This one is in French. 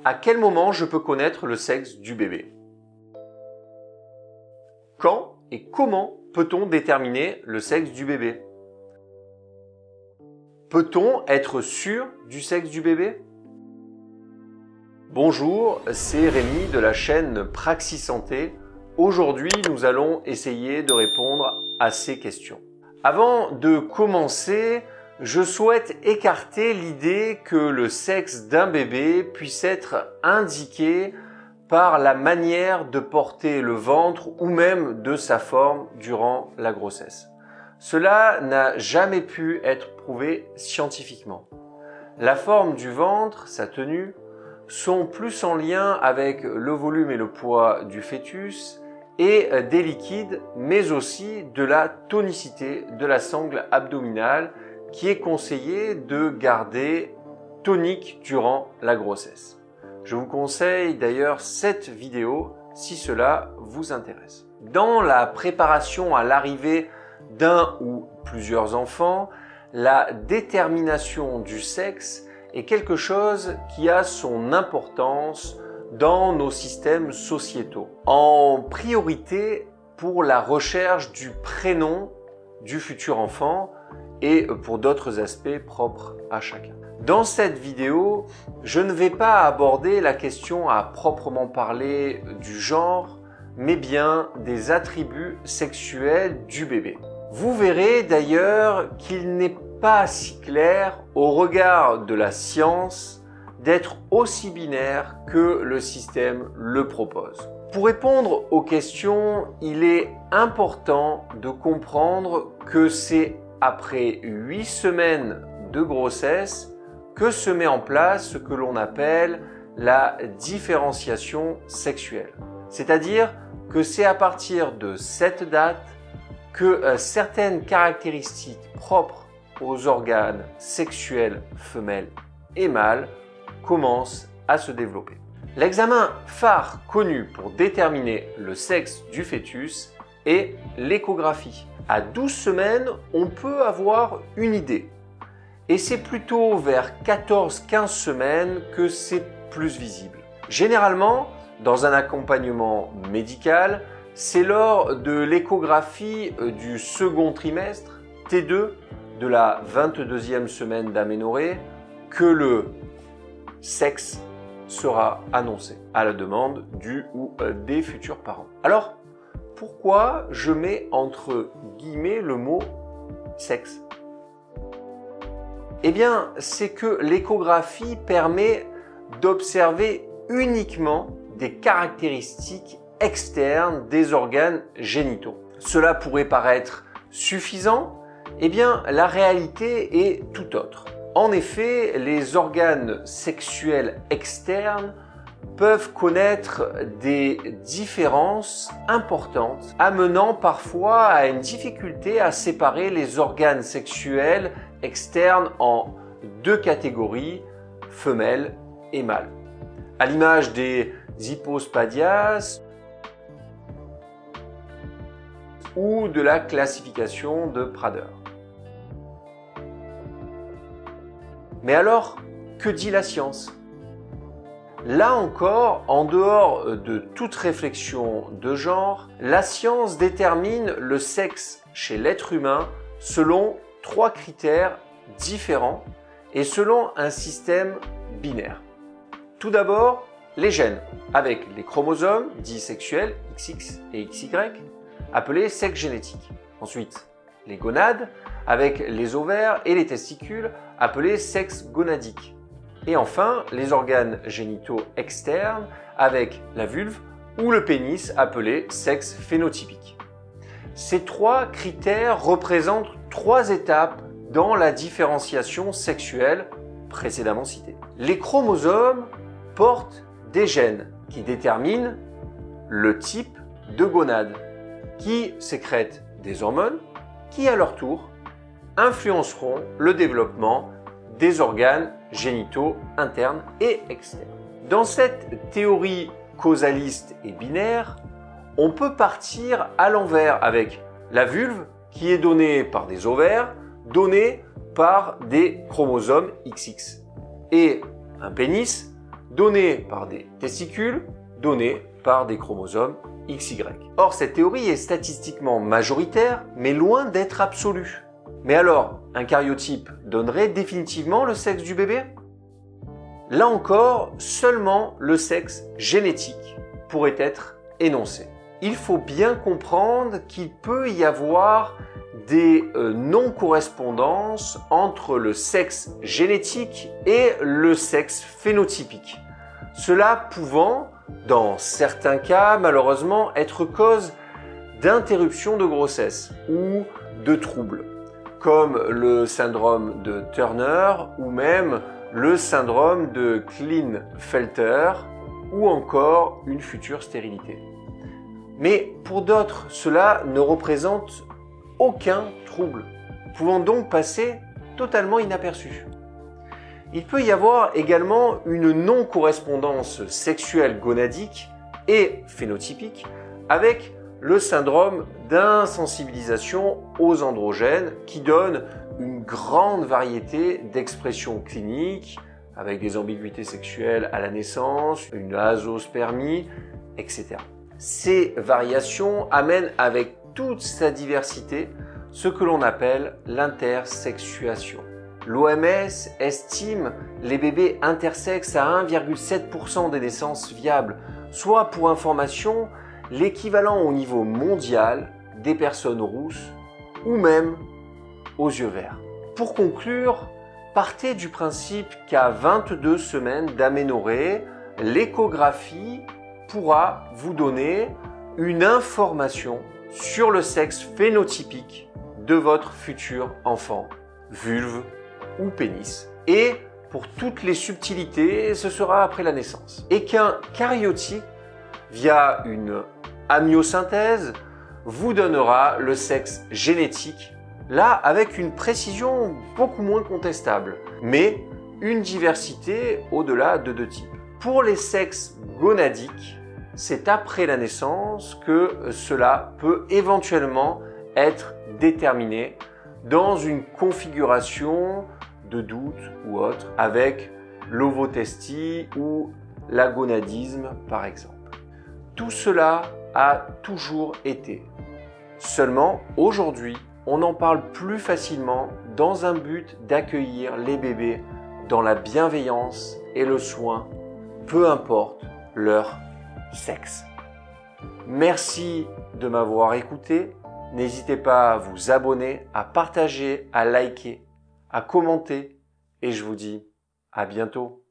À quel moment je peux connaître le sexe du bébé? Quand et comment peut-on déterminer le sexe du bébé? Peut-on être sûr du sexe du bébé? Bonjour, c'est Rémi de la chaîne Praxis Santé. Aujourd'hui, nous allons essayer de répondre à ces questions. Avant de commencer, je souhaite écarter l'idée que le sexe d'un bébé puisse être indiqué par la manière de porter le ventre ou même de sa forme durant la grossesse. Cela n'a jamais pu être prouvé scientifiquement. La forme du ventre, sa tenue, sont plus en lien avec le volume et le poids du fœtus et des liquides, mais aussi de la tonicité de la sangle abdominale qui est conseillé de garder tonique durant la grossesse. Je vous conseille d'ailleurs cette vidéo si cela vous intéresse. Dans la préparation à l'arrivée d'un ou plusieurs enfants, la détermination du sexe est quelque chose qui a son importance dans nos systèmes sociétaux. En priorité pour la recherche du prénom du futur enfant et pour d'autres aspects propres à chacun. Dans cette vidéo, je ne vais pas aborder la question à proprement parler du genre, mais bien des attributs sexuels du bébé. Vous verrez d'ailleurs qu'il n'est pas si clair au regard de la science d'être aussi binaire que le système le propose. Pour répondre aux questions, il est important de comprendre que c'est après 8 semaines de grossesse que se met en place ce que l'on appelle la différenciation sexuelle. C'est-à-dire que c'est à partir de cette date que certaines caractéristiques propres aux organes sexuels femelles et mâles commencent à se développer. L'examen phare connu pour déterminer le sexe du fœtus est l'échographie. À 12 semaines, on peut avoir une idée. Et c'est plutôt vers 14-15 semaines que c'est plus visible. Généralement, dans un accompagnement médical, c'est lors de l'échographie du second trimestre, T2, de la 22e semaine d'aménorrhée, que le sexe sera annoncé à la demande du ou des futurs parents. Alors, pourquoi je mets entre guillemets le mot sexe? Eh bien, c'est que l'échographie permet d'observer uniquement des caractéristiques externes des organes génitaux. Cela pourrait paraître suffisant, eh bien, la réalité est tout autre. En effet, les organes sexuels externes peuvent connaître des différences importantes, amenant parfois à une difficulté à séparer les organes sexuels externes en deux catégories, femelles et mâles. À l'image des hypospadias ou de la classification de Prader. Mais alors, que dit la science? Là encore, en dehors de toute réflexion de genre, la science détermine le sexe chez l'être humain selon 3 critères différents et selon un système binaire. Tout d'abord, les gènes, avec les chromosomes dits sexuels, XX et XY, appelés sexe génétique. Ensuite, les gonades, avec les ovaires et les testicules, appelés sexe gonadique. Et enfin, les organes génitaux externes, avec la vulve ou le pénis, appelé sexe phénotypique. Ces 3 critères représentent 3 étapes dans la différenciation sexuelle précédemment citée. Les chromosomes portent des gènes qui déterminent le type de gonade, qui sécrètent des hormones qui, à leur tour, influenceront le développement des organes génitaux internes et externes. Dans cette théorie causaliste et binaire, on peut partir à l'envers avec la vulve qui est donnée par des ovaires, donnée par des chromosomes XX, et un pénis donné par des testicules, donné par des chromosomes XY. Or, cette théorie est statistiquement majoritaire, mais loin d'être absolue. Mais alors, un karyotype donnerait définitivement le sexe du bébé? Là encore, seulement le sexe génétique pourrait être énoncé. Il faut bien comprendre qu'il peut y avoir des non-correspondances entre le sexe génétique et le sexe phénotypique. Cela pouvant, dans certains cas, malheureusement, être cause d'interruption de grossesse ou de troubles, comme le syndrome de Turner ou même le syndrome de Klinefelter ou encore une future stérilité. Mais pour d'autres, cela ne représente aucun trouble, pouvant donc passer totalement inaperçu. Il peut y avoir également une non-correspondance sexuelle gonadique et phénotypique avec le syndrome d'insensibilisation aux androgènes qui donne une grande variété d'expressions cliniques avec des ambiguïtés sexuelles à la naissance, une azospermie, etc. Ces variations amènent avec toute sa diversité ce que l'on appelle l'intersexuation. L'OMS estime les bébés intersexes à 1,7% des naissances viables, soit pour information l'équivalent au niveau mondial des personnes rousses ou même aux yeux verts. Pour conclure, partez du principe qu'à 22 semaines d'aménorrhée, l'échographie pourra vous donner une information sur le sexe phénotypique de votre futur enfant, vulve ou pénis. Et pour toutes les subtilités, ce sera après la naissance. Et qu'un karyotype, via une amniosynthèse, vous donnera le sexe génétique, là avec une précision beaucoup moins contestable, mais une diversité au-delà de 2 types. Pour les sexes gonadiques, c'est après la naissance que cela peut éventuellement être déterminé dans une configuration de doute ou autre, avec l'ovotestie ou l'agonadisme par exemple. Tout cela a toujours été. Seulement, aujourd'hui, on en parle plus facilement dans un but d'accueillir les bébés dans la bienveillance et le soin, peu importe leur sexe. Merci de m'avoir écouté. N'hésitez pas à vous abonner, à partager, à liker, à commenter et je vous dis à bientôt.